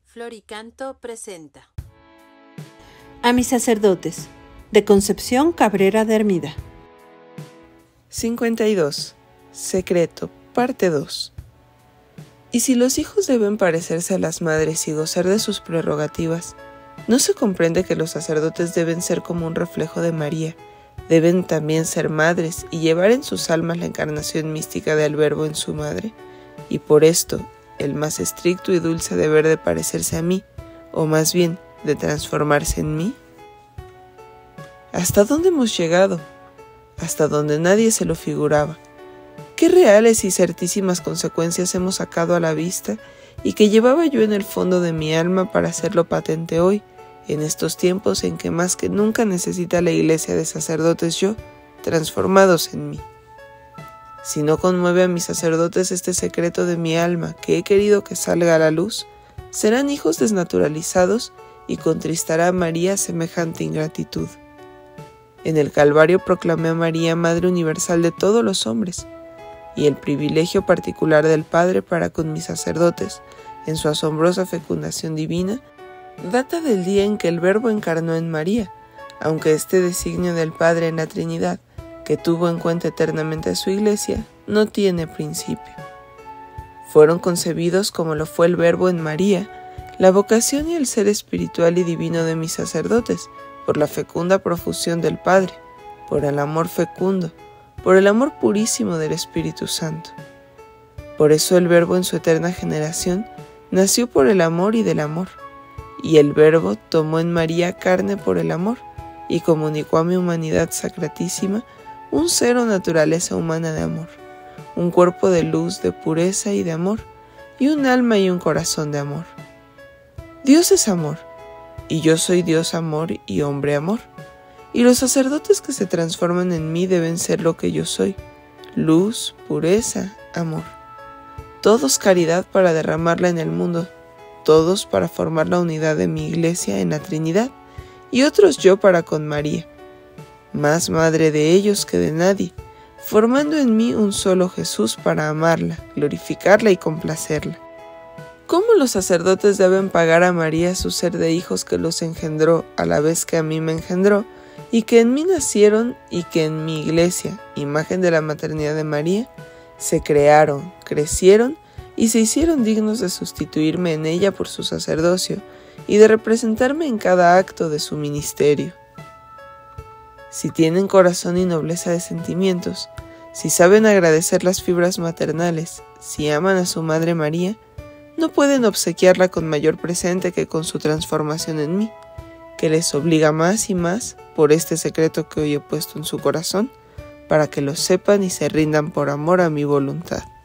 Floricanto presenta A mis sacerdotes, de Concepción Cabrera de Hermida. 52. Secreto, parte 2. Y si los hijos deben parecerse a las madres y gozar de sus prerrogativas, ¿no se comprende que los sacerdotes deben ser como un reflejo de María? Deben también ser madres y llevar en sus almas la encarnación mística del Verbo en su madre, y por esto el más estricto y dulce deber de parecerse a mí, o más bien, de transformarse en mí. ¿Hasta dónde hemos llegado? Hasta donde nadie se lo figuraba. ¿Qué reales y certísimas consecuencias hemos sacado a la vista y que llevaba yo en el fondo de mi alma para hacerlo patente hoy, en estos tiempos en que más que nunca necesita la iglesia de sacerdotes yo, transformados en mí? Si no conmueve a mis sacerdotes este secreto de mi alma que he querido que salga a la luz, serán hijos desnaturalizados y contristará a María semejante ingratitud. En el Calvario proclamé a María Madre Universal de todos los hombres, y el privilegio particular del Padre para con mis sacerdotes, en su asombrosa fecundación divina, data del día en que el Verbo encarnó en María, aunque este designio del Padre en la Trinidad, que tuvo en cuenta eternamente a su Iglesia, no tiene principio. Fueron concebidos como lo fue el Verbo en María, la vocación y el ser espiritual y divino de mis sacerdotes, por la fecunda profusión del Padre, por el amor fecundo, por el amor purísimo del Espíritu Santo. Por eso el Verbo en su eterna generación nació por el amor y del amor, y el Verbo tomó en María carne por el amor, y comunicó a mi humanidad sacratísima un ser o naturaleza humana de amor, un cuerpo de luz, de pureza y de amor, y un alma y un corazón de amor. Dios es amor, y yo soy Dios amor y hombre amor, y los sacerdotes que se transforman en mí deben ser lo que yo soy, luz, pureza, amor. Todos caridad para derramarla en el mundo, todos para formar la unidad de mi iglesia en la Trinidad, y otros yo para con María, más madre de ellos que de nadie, formando en mí un solo Jesús para amarla, glorificarla y complacerla. ¿Cómo los sacerdotes deben pagar a María su ser de hijos que los engendró a la vez que a mí me engendró, y que en mí nacieron y que en mi iglesia, imagen de la maternidad de María, se crearon, crecieron y se hicieron dignos de sustituirme en ella por su sacerdocio y de representarme en cada acto de su ministerio? Si tienen corazón y nobleza de sentimientos, si saben agradecer las fibras maternales, si aman a su Madre María, no pueden obsequiarla con mayor presente que con su transformación en mí, que les obliga más y más por este secreto que hoy he puesto en su corazón, para que lo sepan y se rindan por amor a mi voluntad.